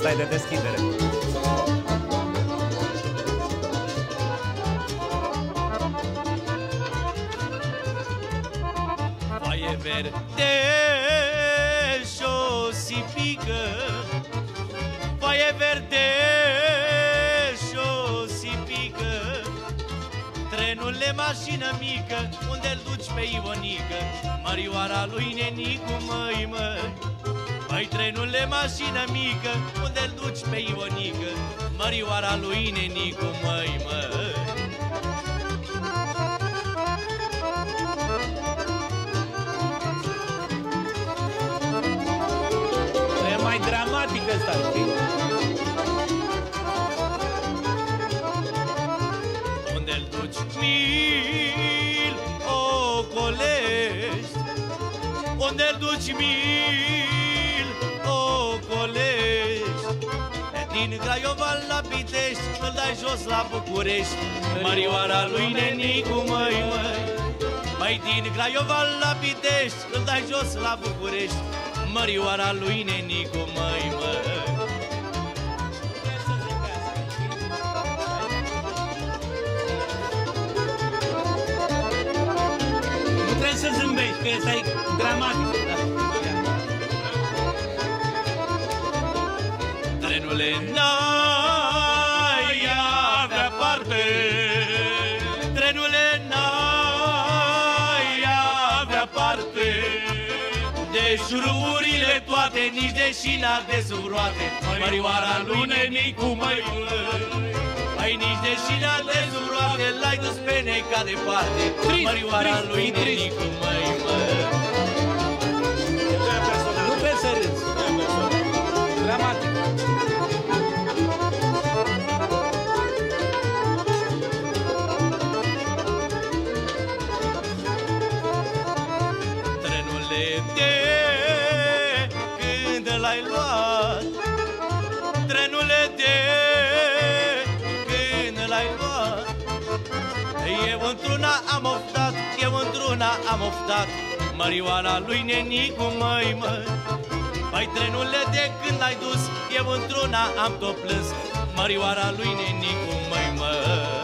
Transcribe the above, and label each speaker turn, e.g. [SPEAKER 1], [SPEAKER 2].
[SPEAKER 1] ăsta e de deschidere.
[SPEAKER 2] Foaie verde și-o sipică, foaie verde și-o sipică, trenule, mașină mică, unde-l duci pe Ivonică? Mărioara lui Nenicu, măi, măi. Măi, trenule, mașină mică, unde-l duci pe Ivonică? Mărioara lui Nenicu, măi, măi.
[SPEAKER 1] E mai dramatic ăsta, știi?
[SPEAKER 2] Unde-l duci, mi-l ocolești, unde-l duci, mi-l ocolești. Din Craiova la Pitești, îl dai jos la București, Mărioara lui Nenicu, măi, măi. Măi, din Craiova la Pitești, îl dai jos la București, Mărioara lui Nenicu, măi, măi.
[SPEAKER 1] Nu trebuie să zâmbești, că ăsta e dramatic.
[SPEAKER 2] Trenule, n-ai avea parte, trenule, n-ai avea parte de șururile toate, nici de șina de sub roate, Mărioara lui Nenicu, măi, măi, nici de șina de sub roate, l-ai dus pe neca departe, Mărioara lui Nenicu, măi, măi.
[SPEAKER 1] Nu trebuie să râzi. Dramatic.
[SPEAKER 2] L-ai luat, trenule, de când l-ai luat. Eu într-una am oftat, eu într-una am oftat, Mărioara lui Nenicu, măi, măi. Păi, trenule, de când l-ai dus, eu într-una am tot plâns, Mărioara lui Nenicu, măi, măi.